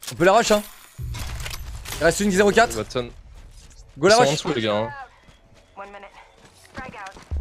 On peut la rush hein. Il reste une 04. Watson. Go la Ils sont en rush. dessous les gars. Hein.